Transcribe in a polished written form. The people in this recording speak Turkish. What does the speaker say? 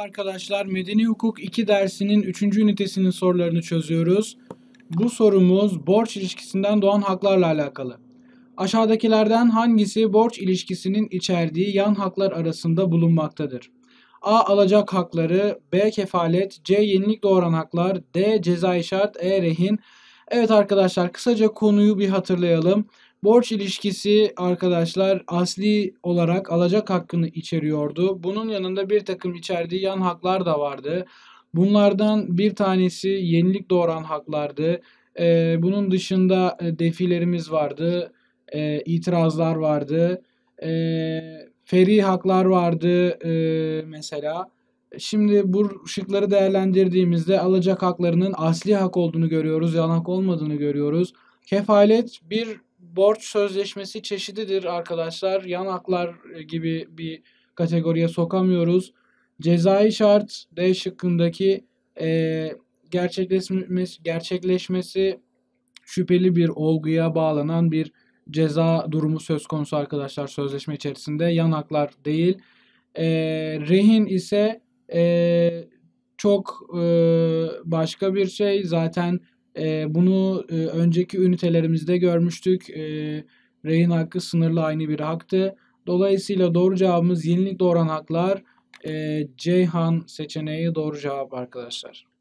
Arkadaşlar, Medeni Hukuk 2 dersinin 3. ünitesinin sorularını çözüyoruz. Bu sorumuz borç ilişkisinden doğan haklarla alakalı. Aşağıdakilerden hangisi borç ilişkisinin içerdiği yan haklar arasında bulunmaktadır? A. Alacak hakları, B. Kefalet, C. Yenilik doğuran haklar, D. Cezai şart, E. Rehin. Evet arkadaşlar, kısaca konuyu bir hatırlayalım. Borç ilişkisi arkadaşlar asli olarak alacak hakkını içeriyordu. Bunun yanında bir takım içerdiği yan haklar da vardı. Bunlardan bir tanesi yenilik doğuran haklardı. Bunun dışında defilerimiz vardı, itirazlar vardı, feri haklar vardı mesela. Şimdi bu şıkları değerlendirdiğimizde alacak haklarının asli hak olduğunu görüyoruz, yan hak olmadığını görüyoruz. Kefalet bir borç sözleşmesi çeşididir arkadaşlar. Yan haklar gibi bir kategoriye sokamıyoruz. Cezai şart D şıkkındaki gerçekleşmesi şüpheli bir olguya bağlanan bir ceza durumu söz konusu arkadaşlar sözleşme içerisinde. Yan haklar değil. Rehin ise çok başka bir şey. Zaten bunu önceki ünitelerimizde görmüştük. Rehin hakkı sınırlı aynı bir haktı. Dolayısıyla doğru cevabımız yenilik doğuran haklar. Ceyhan seçeneği doğru cevap arkadaşlar.